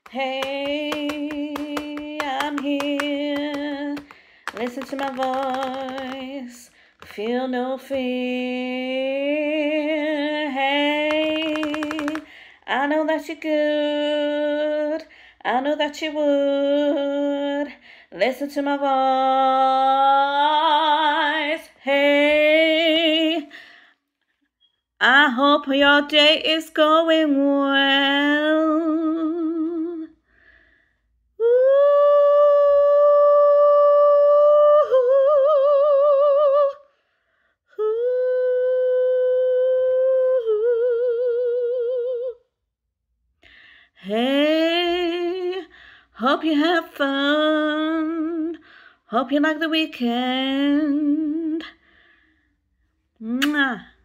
Hey, I'm here. Listen to my voice. Feel no fear. Hey, I know that you're good. I know that you would. Listen to my voice. Hey, I hope your day is going well. Hey, hope you have fun. Hope you like the weekend. Mwah.